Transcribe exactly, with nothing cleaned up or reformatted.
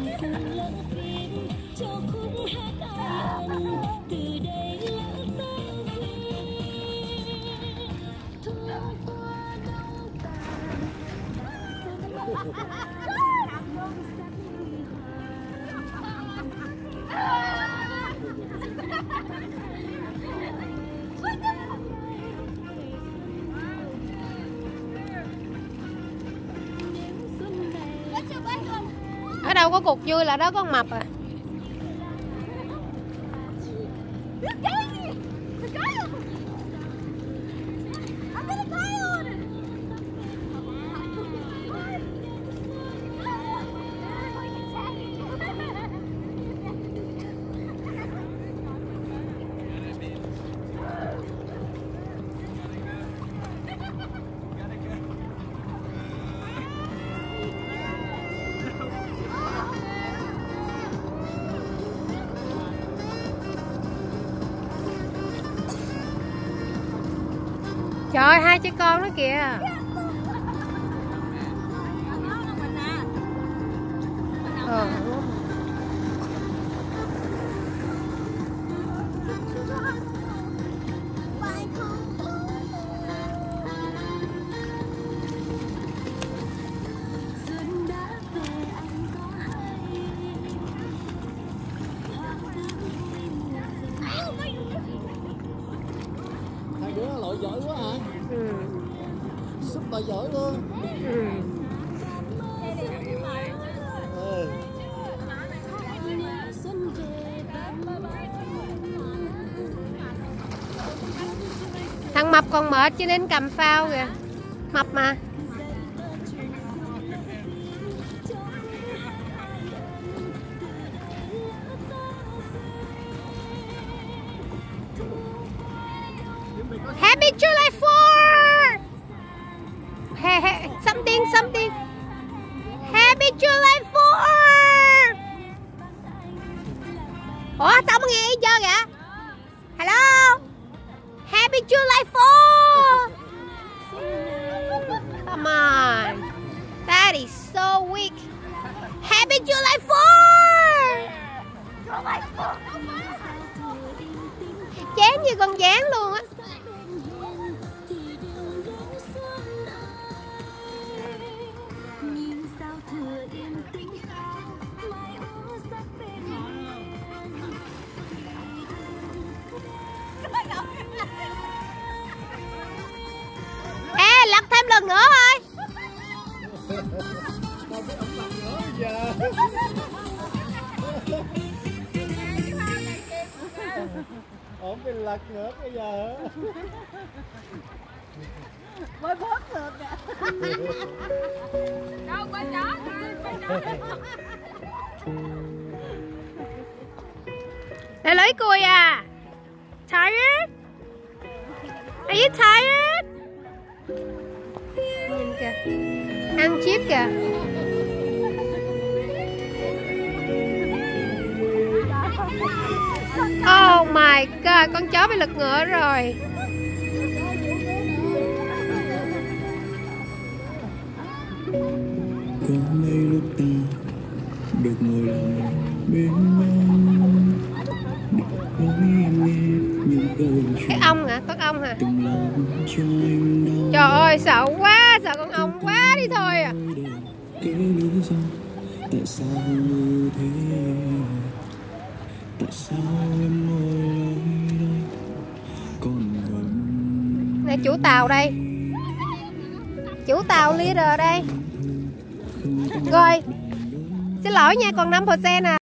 Ở đâu có cuộc vui là đó có con mập à. Trời ơi, hai cha con đó kìa. Ờ. Hai đứa lội giỏi quá hả? Ừ. Super giỏi luôn. Ừ. Ừ. Thằng mập còn mệt chứ đến cầm phao kìa. Mập mà. Happy July fourth! Hey, hey, something, something. Happy July fourth! Ủa, sao không nghe chưa kìa? Hello? Happy July fourth! Come on. That is so weak. Happy July fourth! Chán như con gián luôn á. Ê, lật thêm lần nữa thôi. Ổn bị lật ngược bây giờ. Mới bớt được kìa. Đâu có chó, có chó. Để lấy cùi à? Tired? Are you tired? Nhìn kìa. Ăn chip kìa. Oh my god, con chó bị lật ngựa rồi. Có mấy lúc ta được ngồi lại bên nhau để nói em nghe những câu Cái chuyện ong hả? Con ong hả? từng làm cho anh đau. Trời ơi, sợ quá, sợ con ong quá đi thôi à. Cái lý do tại sao như thế, tại sao em ngồi lại đây còn gần. Này chủ tàu đây. Chủ tàu leader đây. Rồi, xin lỗi nha, còn năm phần trăm à.